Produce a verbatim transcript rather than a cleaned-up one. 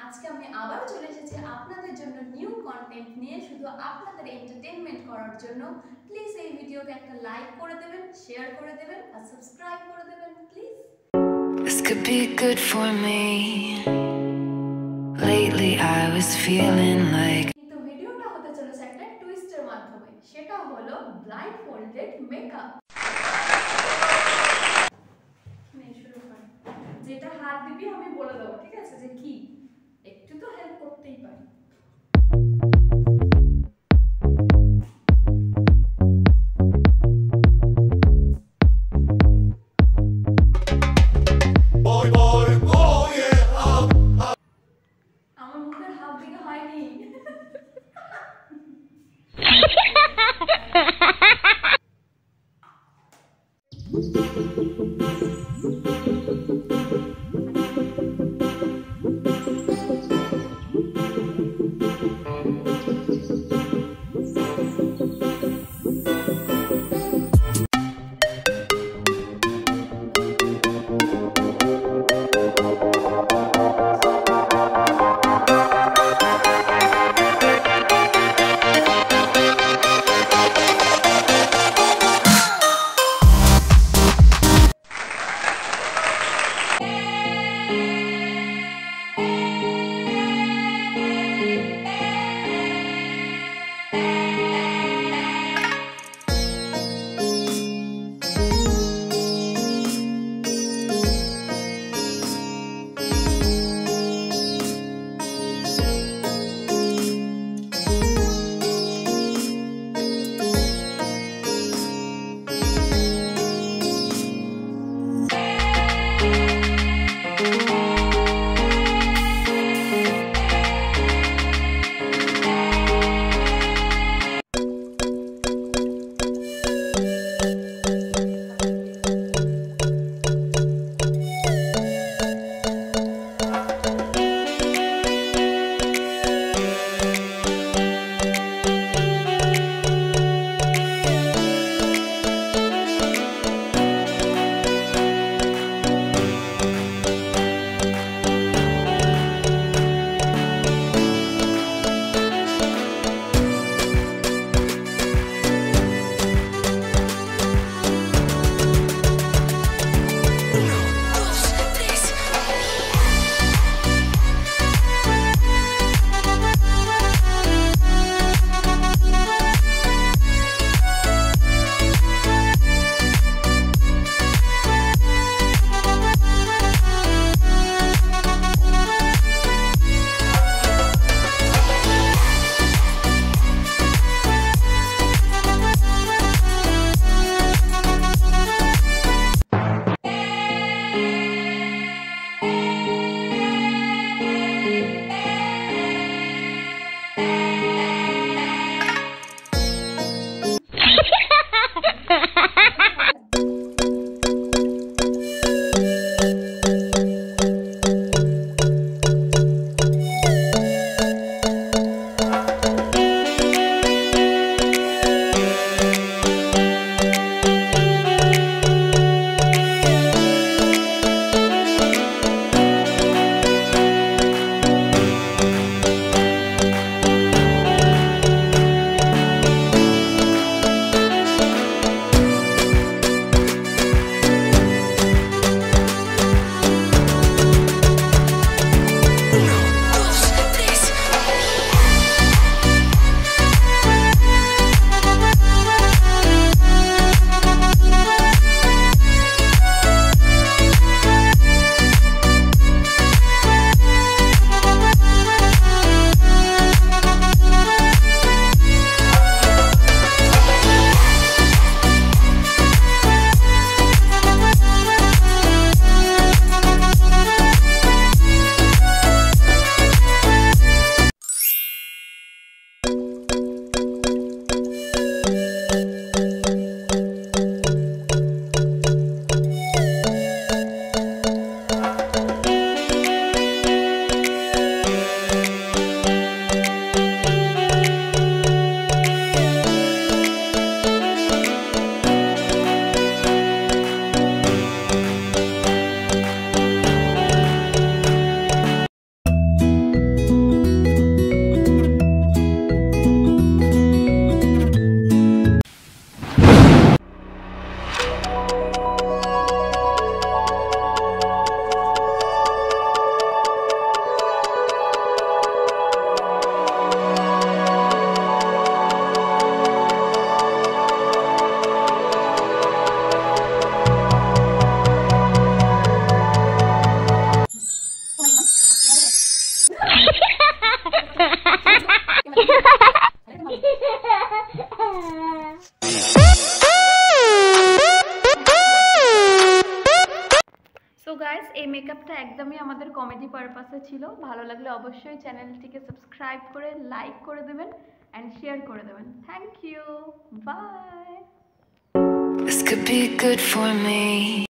আজকে আমি আবার চলে এসেছি আপনাদের জন্য নিউ কন্টেন্ট নিয়ে, শুধু আপনাদের এন্টারটেইনমেন্ট করার জন্য। প্লিজ এই ভিডিওকে একটা লাইক করে দেবেন, শেয়ার করে দেবেন আর সাবস্ক্রাইব করে দেবেন please. This could be good for me. Lately I was feeling like কিন্তু ভিডিওটা হতে চলেছে একটা টুইস্টের মাধ্যমে, সেটা হলো ব্লাইন্ড ফোল্ডেড মেকআপ। শুরু করি, যেটা হাত দিবি আমি বলে দেবো, ঠিক আছে? যে কি একটু তো হেল্প করতেই পারি। আমার মুখের হাত দিকে হয়নি। সো গাইস, এই মেকআপটা একদমই আমাদের কমেডি পারপাসে ছিল। ভালো লাগলে অবশ্যই চ্যানেলটিকে সাবস্ক্রাইব করে লাইক করে দেবেন অ্যান্ড শেয়ার করে দেবেন। Thank you, bye. This could be good for me.